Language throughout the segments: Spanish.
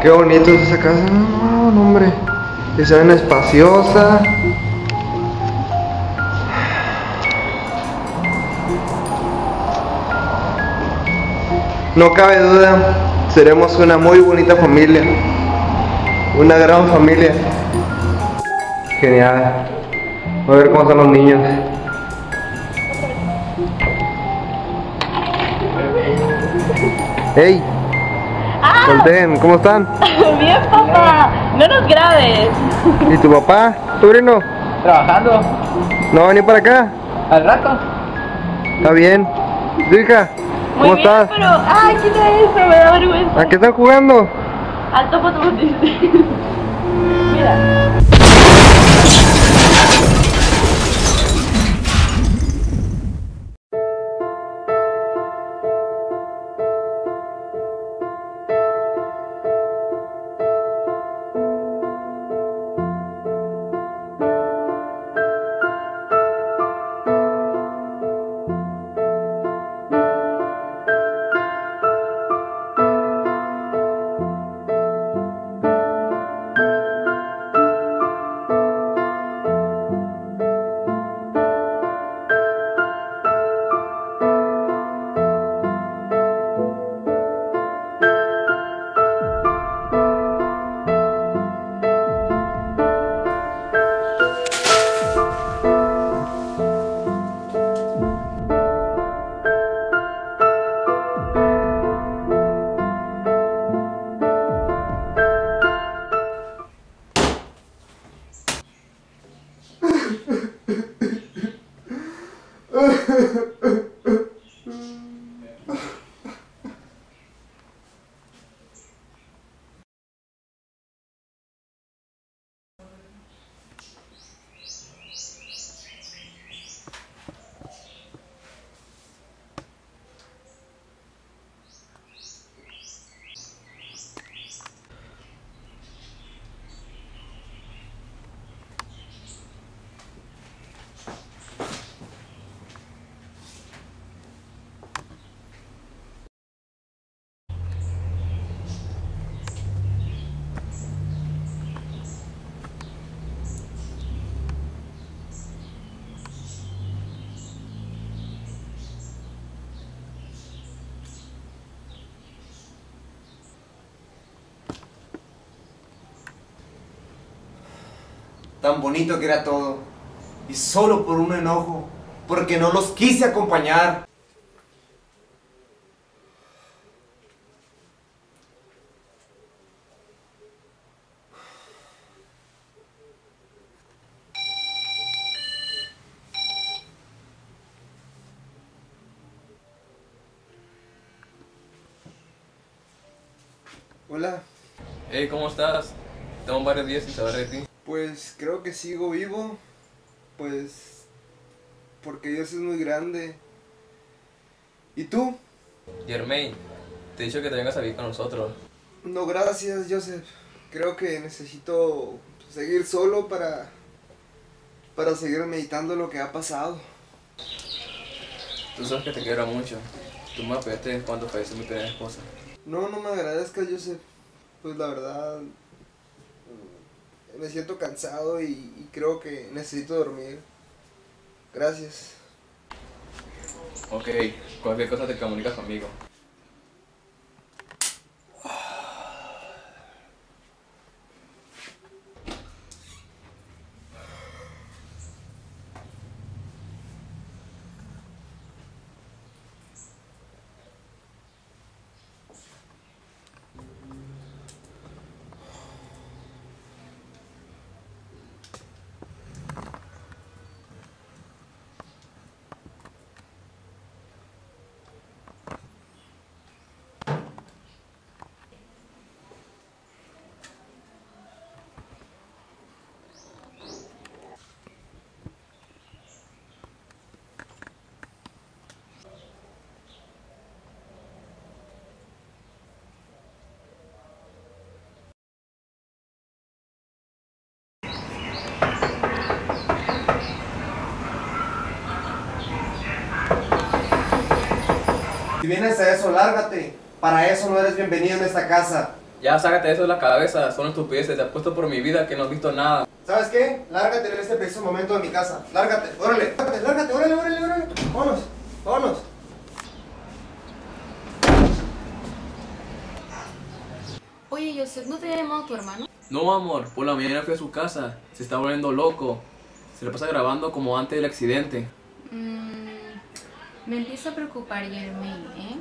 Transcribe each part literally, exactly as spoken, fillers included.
Qué bonito es esa casa. No, no, hombre. Que se ven espaciosa. No cabe duda, seremos una muy bonita familia. Una gran familia. Genial. Voy a ver cómo son los niños. ¡Hey! ¡Ah! Volteen, ¿cómo están? Bien, papá. No nos grabes. ¿Y tu papá, sobrino? Trabajando. ¿No va a venir para acá? Al rato. Está bien. ¿Tu hija? Muy ¿Cómo bien, estás? pero... ¡Ay, quita eso! Me da vergüenza. ¿A qué están jugando? Al topo topo dice. Mira. Tan bonito que era todo, y solo por un enojo, porque no los quise acompañar. Hola. Hey, ¿cómo estás? Tengo varios días sin saber de ti. Pues creo que sigo vivo. Pues... porque Dios es muy grande. ¿Y tú? Germain, te he dicho que te vengas a vivir con nosotros. No, gracias, Joseph. Creo que necesito seguir solo para... para seguir meditando lo que ha pasado. Tú sabes que te quiero mucho. Tú me apoyaste cuando falleció mi primera esposa. No, no me agradezcas, Joseph. Pues la verdad... me siento cansado y, y creo que necesito dormir. Gracias. Ok, cualquier cosa te comunicas conmigo. Si vienes a eso, lárgate. Para eso no eres bienvenido en esta casa. Ya sácate eso de la cabeza, son estupideces, te apuesto por mi vida que no has visto nada. ¿Sabes qué? Lárgate en este preciso momento de mi casa. Lárgate, órale, lárgate, lárgate, órale, órale, órale. Vámonos, vámonos. Oye, Joseph, ¿no te ha llamado tu hermano? No, amor, por la mañana fui a su casa, se está volviendo loco. Se le pasa grabando como antes del accidente. Mm, me empieza a preocupar, Jermaine, ¿eh?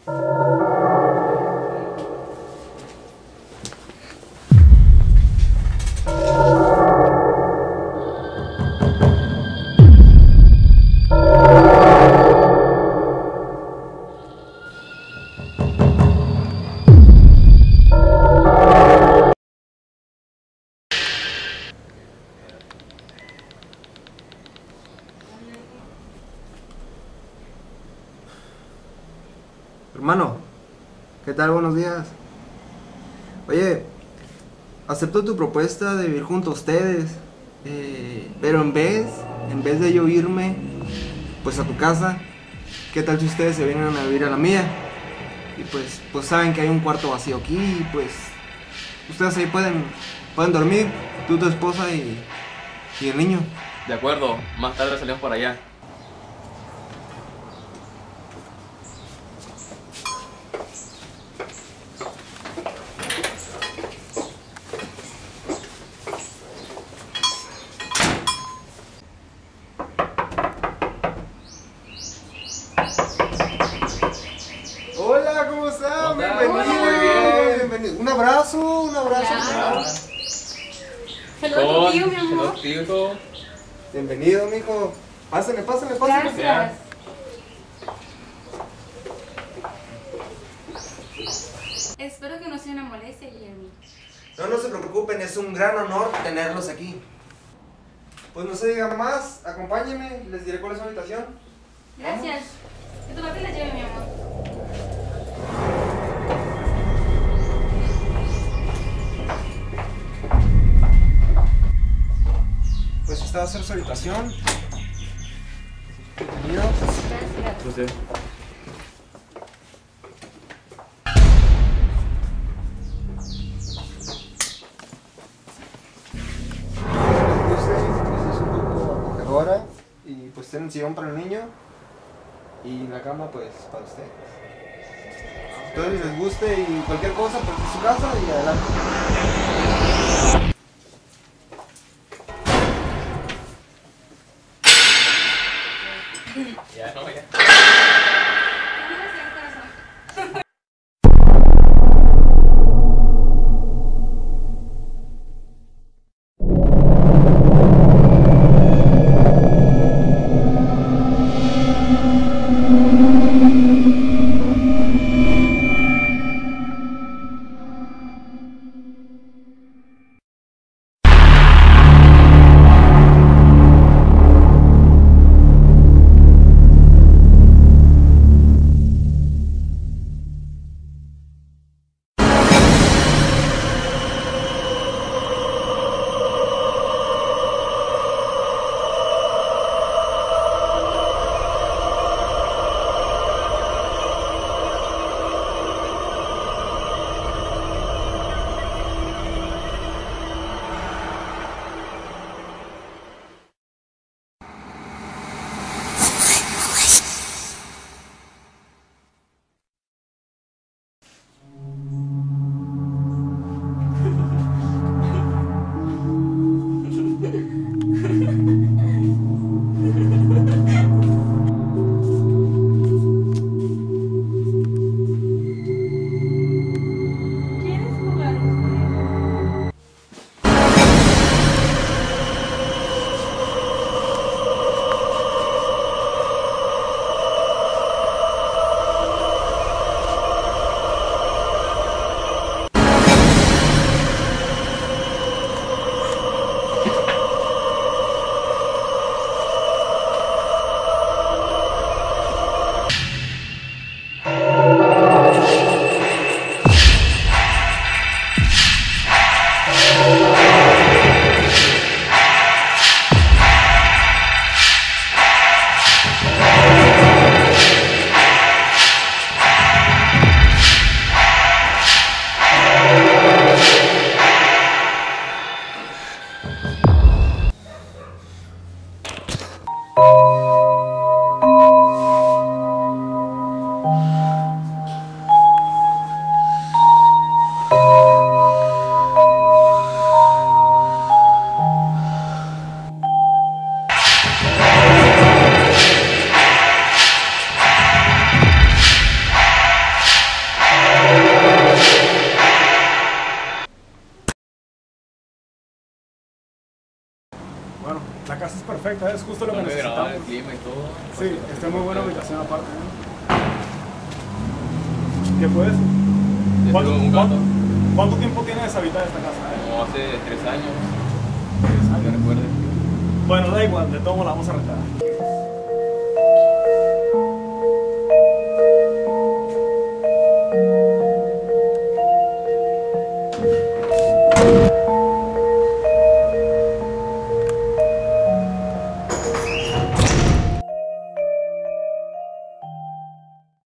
Hermano, ¿qué tal? Buenos días. Oye, acepto tu propuesta de vivir junto a ustedes, eh, pero en vez, en vez de yo irme, pues a tu casa, ¿qué tal si ustedes se vienen a vivir a la mía? Y pues, pues saben que hay un cuarto vacío aquí y pues ustedes ahí pueden, pueden dormir, tú, tu esposa y, y el niño. De acuerdo, más tarde salimos para allá. Hola, ¿cómo están? ¿Cómo estás? Bienvenido. Muy bien. Bienvenido. Un abrazo, un abrazo. Claro. Hello, Con- tío, mi amor. Hello, tío. Bienvenido, mijo. Pásenle, pásenle, pásenle. Gracias. Espero que no sea una molestia, Jeremy. No, no se preocupen, es un gran honor tenerlos aquí. Pues no se diga más, acompáñenme, les diré cuál es su habitación. Gracias. Que tu papi la lleve, mi amor. Pues esta va a ser su habitación. Bienvenido. Gracias. No sé. Esta es un poco acogedora y pues tienen sillón para el niño y la cama pues para ustedes. Entonces les guste y cualquier cosa pues es su casa y adelante. Ya, no, ya. perfecta, es justo lo que Donde grabar necesitamos. el clima y todo. Sí, está en muy buena ubicación aparte, ¿no? ¿Qué fue eso? Yo ¿Cuánto, tengo un gato. cuánto- cuánto tiempo tienes deshabitada esta casa? eh? Como hace tres años. Tres Que años. recuerde. Bueno, da igual, de todo la vamos a rentar.